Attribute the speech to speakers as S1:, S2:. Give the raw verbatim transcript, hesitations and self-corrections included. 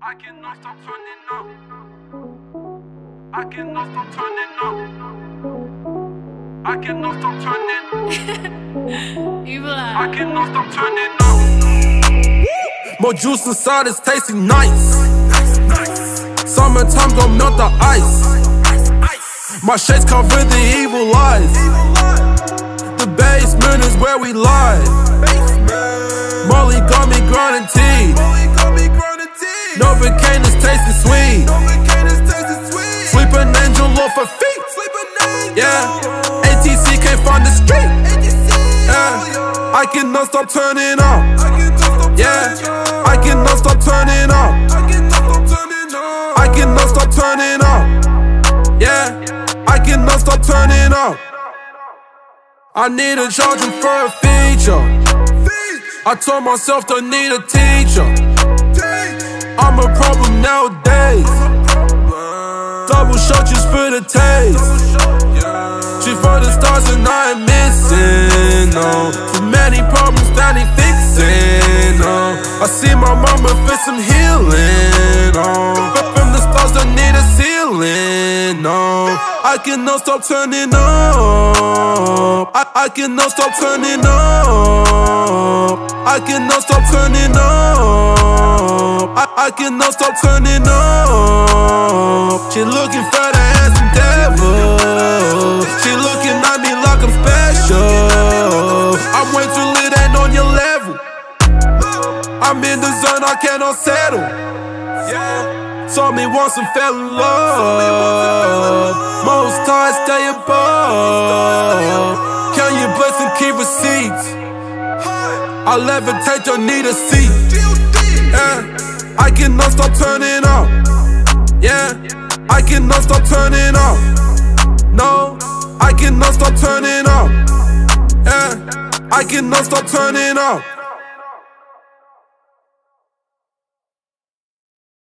S1: I cannot stop turning up. I cannot stop turning up. I cannot stop turning. I cannot stop turning up. More juice inside, it's tasting nice. Summertime gon' melt the ice. My shades cover the evil eyes. The basement is where we lie. Molly got me grinding teeth. Novocaine is tasting sweet. Sleep an angel off her feet. Yeah, A T C can't find the street. Yeah, I cannot stop turning up. Yeah, I cannot stop turning up. I cannot stop turning up. Yeah, I cannot stop turning up. I need a charger for a feature. I told myself don't need a teacher. I'm a problem nowadays. Double shot just for the taste. She for the stars and I ain't missing, no. Too many problems that ain't fixing, no. I see my mama for some healing, no. But from the stars that need a ceiling, no. I cannot stop turning up. I, I cannot stop turning up. I cannot stop turning up. I, I cannot stop turning up. She looking for the handsome devil. She looking at me like I'm special. I'm way too lit and on your level. I'm in the zone, I cannot settle. Saw me once and fell in love. Most times stay above. Count your blessings, keep receipts. I levitate, don't need a seat. Yeah, I cannot stop turning up. Yeah, I cannot stop turning up. No, I cannot stop turning up. Yeah, I cannot stop turning up.